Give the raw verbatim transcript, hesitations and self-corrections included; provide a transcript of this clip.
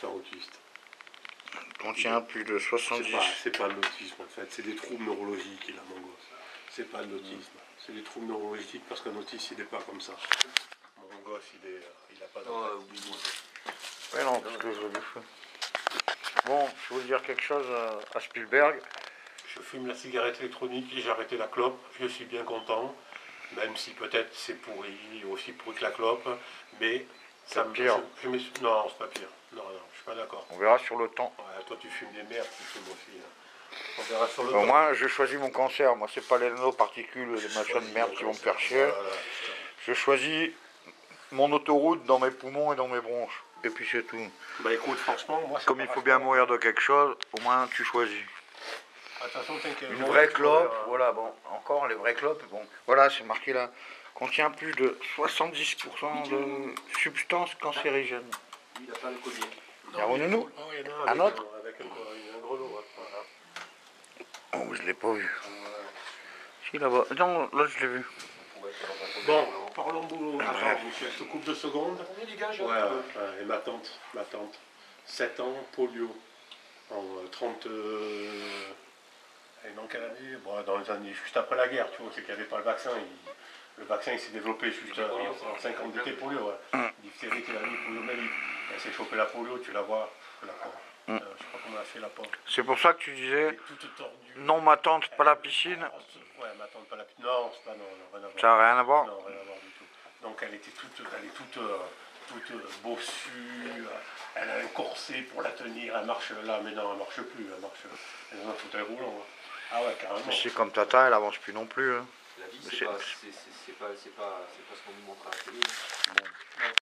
faire autiste. Contient plus de soixante-dix. C'est pas, pas de l'autisme en fait, c'est des troubles neurologiques il a mon gosse. C'est pas de l'autisme, c'est des troubles neurologiques parce qu'un autiste il n'est pas comme ça. Mon gosse il est, il a pas d'empathie. Ouais non, parce que je le fais. Bon, je veux dire quelque chose à Spielberg. Je fume la cigarette électronique et j'ai arrêté la clope, je suis bien content, même si peut-être c'est pourri, aussi pourri que la clope, mais ça me... pire. Je, je non, c'est pas pire, non, non, je suis pas d'accord. On verra sur le temps. Ouais, toi tu fumes des merdes, tu fumes aussi. Hein. On verra sur le bon, temps. Moi, je choisis mon cancer, moi c'est pas les nanoparticules, les machins de merde qui vont me faire chier. Voilà, je choisis mon autoroute dans mes poumons et dans mes bronches. Et puis c'est tout. Bah écoute, franchement, moi Comme il faut bien mourir de quelque chose, au moins tu choisis. Attention, une vraie clope, euh... voilà, bon, encore les vraies clopes, bon, voilà, c'est marqué là, contient plus de soixante-dix pour cent de substances cancérigènes. Il a pas le collier. Il y a un nous un autre avec un, un grenot, voilà. Oh, je l'ai pas vu. Si, là-bas, non, là je l'ai vu. Bon, parlons boulot. Attends, Michel, je te coupe deux secondes. Combien du gage? Ouais, ouais, et ma tante, ma tante, sept ans, polio, en trente... Euh, et dans quelle année? Bon, dans les années juste après la guerre, tu vois, c'est qu'il n'y avait pas le vaccin. Il, le vaccin il s'est développé juste en, en cinquante d'été polio, ouais. Mm. Diphtérie, tétanie, poliomyélite. Elle s'est chopé la polio, tu la vois, la pauvre. Mm. Euh, je crois qu'on a fait la pauvre. C'est pour ça que tu disais, non ma tante, pas la piscine. Ouais, ma tante, pas la piscine. Non, c'est pas, non, non, rien à voir. Ça n'a rien à voir? Non, rien à voir du tout. Donc elle était toute, elle est toute, euh, toute euh, bossue, elle a un corset pour la tenir, elle marche là, mais non, elle marche plus, elle marche, elle est dans un fauteuil roulant. Hein. Ah ouais, carrément. C'est comme Tata, elle avance plus non plus. Hein. La vie, c'est pas, pas, pas ce qu'on nous montre à la télé. Bon.